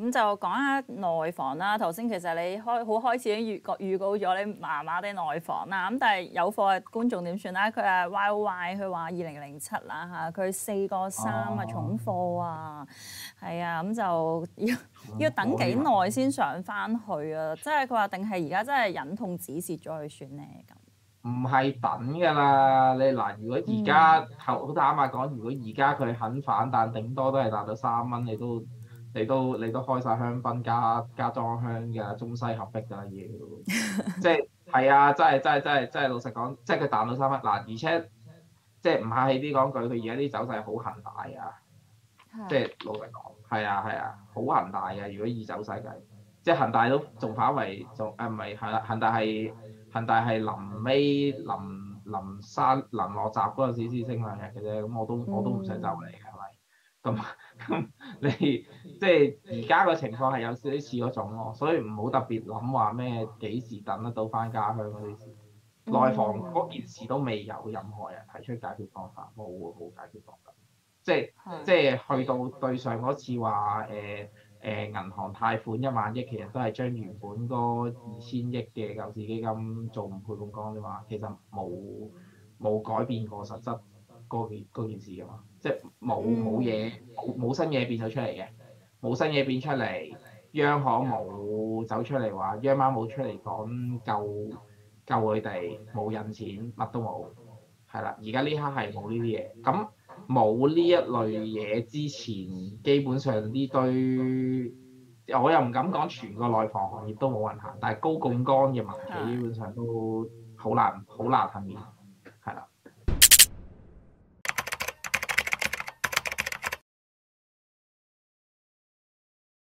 咁就講下內房啦。頭先其實你開始已經預告咗你麻麻地內房啦。咁但係有貨嘅觀眾點算啦？佢係 YY，佢話2007啦嚇，佢4個3啊重貨啊，係啊，咁就要等幾耐先上翻去啊？即係佢話定係而家真係忍痛止蝕咗佢算咧咁。 唔係等㗎啦，你嗱，如果而家好坦白講，如果而家佢肯反彈，頂多都係達到3蚊，你都開晒香檳加裝香嘅中西合璧㗎啦要，即係係啊，真係老實講，即係佢彈到3蚊嗱，而且即係唔客氣啲講句，佢而家啲走勢好恒大啊，即係老實講，係啊，好恒大嘅，如果以走勢計，即係恒大都仲反為仲唔係係啦，恒大係臨尾臨落閘嗰陣時先升兩日嘅啫，咁我都唔想就你嘅係咪？咁你即係而家個情況係有少少似嗰種咯，所以唔好特別諗話咩幾時等得到翻家鄉嗰啲事。內房嗰件事都未有任何人提出解決方法，冇解決方法。即係即係去到對上嗰次話銀行貸款1萬億，其實都係將原本嗰2000億嘅救市基金做唔配槓桿啫嘛，其實冇改變過實質嗰件事㗎嘛，即係冇新嘢變咗出嚟嘅，冇新嘢變出嚟，央行冇走出嚟話，央媽冇出嚟講救佢哋，冇印錢，乜都冇，係啦，而家呢刻係冇呢啲嘢，咁。冇呢一類嘢之前，基本上呢堆我又唔敢講全個內房行業都冇運行，但係高槓桿嘅民企基本上都好難幸免。